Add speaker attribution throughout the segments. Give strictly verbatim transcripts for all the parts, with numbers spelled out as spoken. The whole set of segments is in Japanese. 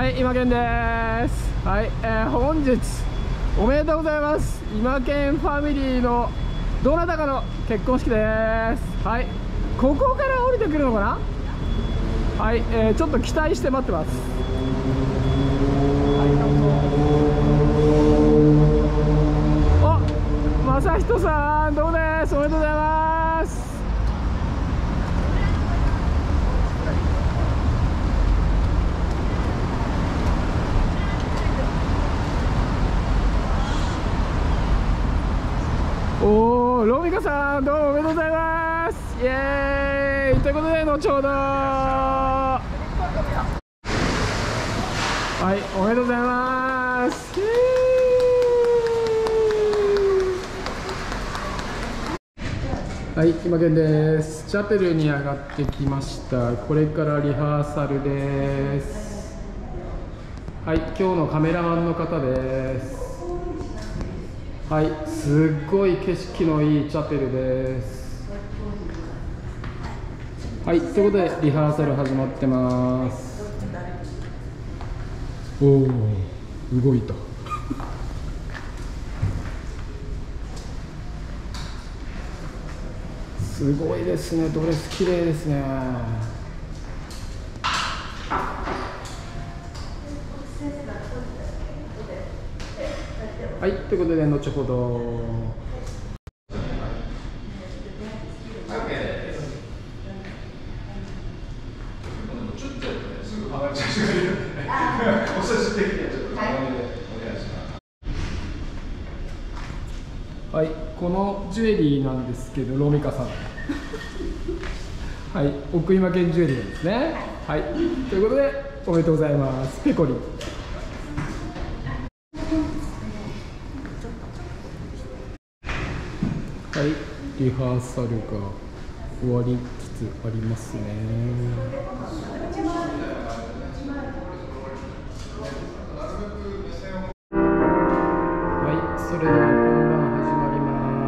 Speaker 1: はい、今健です。はい、えー、本日おめでとうございます。今健ファミリーのどなたかの結婚式です。はい、ここから降りてくるのかな。はい、えー、ちょっと期待して待ってます。はい、どうぞ。お、正人さん、どうもです。おめでとうございます。おー、ロミカさん、どうもおめでとうございます。イエーイということで、後ほど。はい、おめでとうございます。はい、今健です。チャペルに上がってきました。これからリハーサルです。はい、今日のカメラマンの方です。はい、すっごい景色のいいチャペルです。はい、ということでリハーサル始まってます。おお、動いた。すごいですね、ドレス綺麗ですね。はい、ということで後ほど。はい、このジュエリーなんですけど、ロミカさん。はい、奥今健ジュエリーですね。はい、ということでおめでとうございます。ペコリン。はい、リハーサルが終わりつつありますね。はい、それでは本番始まります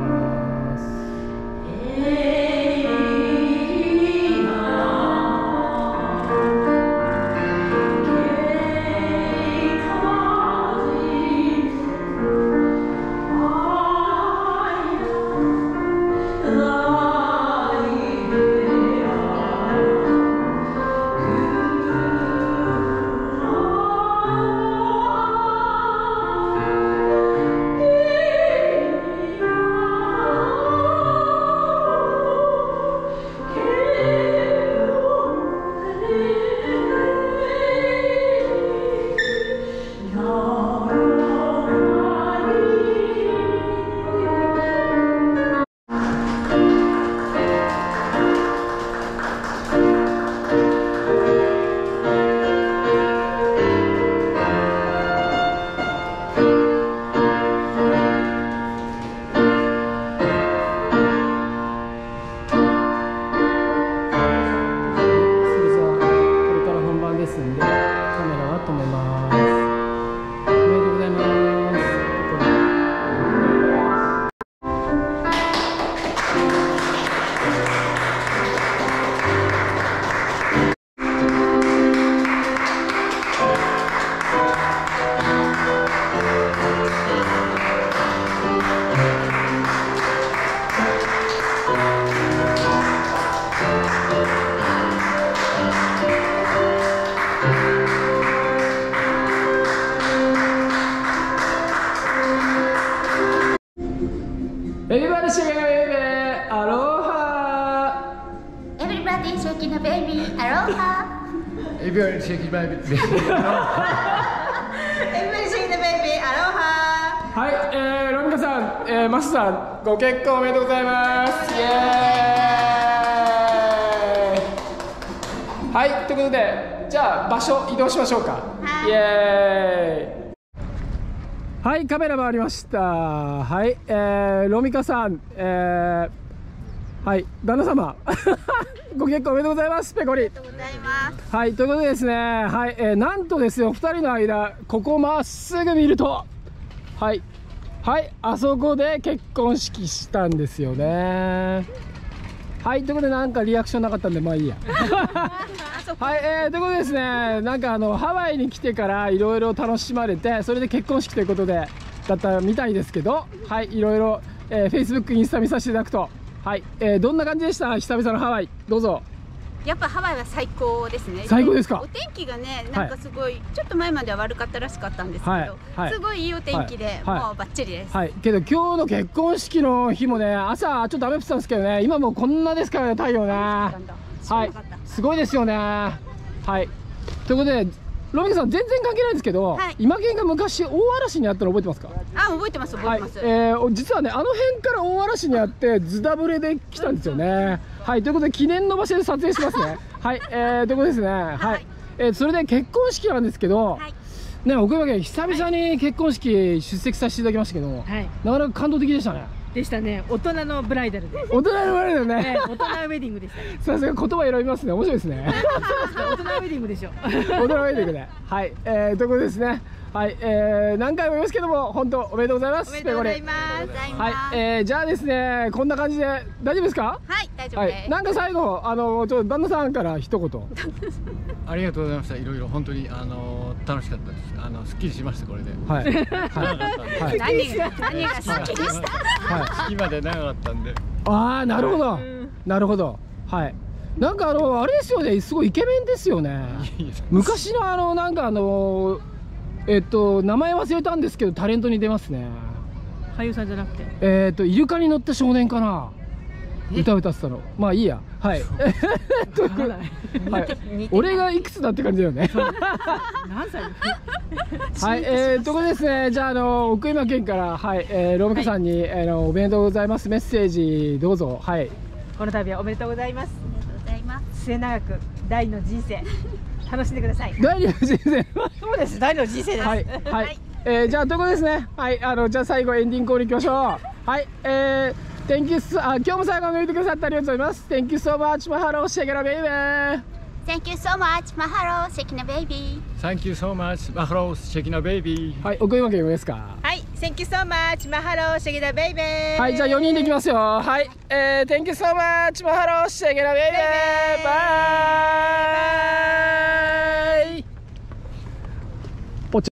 Speaker 1: 。Everybody shake a baby, aloha.
Speaker 2: Everybody shaking a baby, aloha.
Speaker 1: Everybody shake a baby, aloha.
Speaker 2: Everybody shaking a baby, aloha.
Speaker 1: はい、えー、ロミカさん、えー、マスさん、ご結婚おめでとうございます。イエーイ。はい、ということで、じゃあ場所移動しましょうか。はい、イエーイ。はい、カメラ回りました。はい、えー、ロミカさん、えー、はい、旦那様ご結婚おめでとうございます。ペコリ。ありがとうございます。はい、ということでですね、はい、えー、なんとですよ、ふたりの間、ここまっすぐ見ると、はい、はい、あそこで結婚式したんですよね。 はい、ということでなんかリアクションなかったんでまあいいや。はい、えー、ということでですね、なんかあのハワイに来てからいろいろ楽しまれて、それで結婚式ということでだったみたいですけど、はい、いろいろ、えー、Facebook、インスタ見させていただくと、はい、えー、どんな感じでした？久々のハワイ、どうぞ。
Speaker 3: やっぱハワイは最高ですね。
Speaker 1: 最高ですか？
Speaker 3: お天気がね、なんかすごい、はい、ちょっと前までは悪かったらしかったんですけど、はいはい、すごいいいお天気で、はい、もうバッチリです。
Speaker 1: はい、けど今日の結婚式の日もね、朝ちょっと雨降ってたんですけどね、今もうこんなですからね、太陽ね。はい、すごいですよね。はい、ということでロミカさん全然関係ないんですけど、はい、今県が昔大嵐にあったの覚えてますか？
Speaker 3: あ、覚えてます覚えてます。
Speaker 1: はい、えー、実はねあの辺から大嵐にあってズダブレで来たんですよね。はい、ということで記念の場所で撮影しますね。はい、えー、ということですね。はい、はい、えー、それで結婚式なんですけど、はい、ね、奥山県久々に結婚式出席させていただきましたけど、はい、なかなか感動的でしたね。
Speaker 4: でしたね。大人のブライダルで。
Speaker 1: 大人のブライダルね。
Speaker 4: ね、大人ウェディングでしたね。
Speaker 1: さすが言葉選びますね。面白いですね。
Speaker 4: 大人ウェディングでしょ。
Speaker 1: 大人ウェディングで。はい、えー、ということですね。はい、えー、何回も言いますけども、本当おめでとうございます。
Speaker 3: おめでとうございます。
Speaker 1: はい、えー、じゃあですね、こんな感じで大丈夫ですか？
Speaker 3: はい、大丈夫です。はい、
Speaker 1: なんか最後、あの、ちょっと旦那さんから一言。
Speaker 5: ありがとうございました。いろいろ本当にあの楽しかったです。あのすっきりしましたこれで。
Speaker 1: はい。はい。
Speaker 3: 何が何がすっきりした？
Speaker 5: はい。式まで長かったんで。
Speaker 1: ああ、なるほど。なるほど。はい。なんかあのあれですよね、すごいイケメンですよね。昔のあのなんかあのえっと名前忘れたんですけどタレントに出ますね。
Speaker 4: 俳優さんじゃなくて。
Speaker 1: えっとイルカに乗った少年かな。歌歌ってたの。まあいいや。はい。はい。俺がいくつだって感じだよね。
Speaker 4: 何歳？
Speaker 1: はい。えー、ところですね。じゃああの奥山県からはい、えー、ロミカさんに、はい、あのおめでとうございますメッセージどうぞ。はい。
Speaker 4: この度はおめでとうございます。
Speaker 3: おめでとうございます。
Speaker 4: 末永く第二の人生楽しんでください。
Speaker 1: 第二の人生。
Speaker 4: そうです。第二の人生です。
Speaker 1: はい。はい。えー、じゃあところですね。はい。あのじゃあ最後エンディングコールいきましょう。はい。えー。Thank you so, あ、今日も最後まで見てくださってありがとうございます。Thank you so much, Mahalo, Shakira baby.
Speaker 2: Thank you so much, Mahalo, Shakira baby.
Speaker 5: Thank you so much, Mahalo, Shakira baby.
Speaker 1: はい、奥山県ですか。
Speaker 4: はい、Thank you so much, Mahalo, Shakira baby.
Speaker 1: はい、じゃあよにんでいきますよ。はい、えー、Thank you so much, Mahalo, Shakira baby. Bye.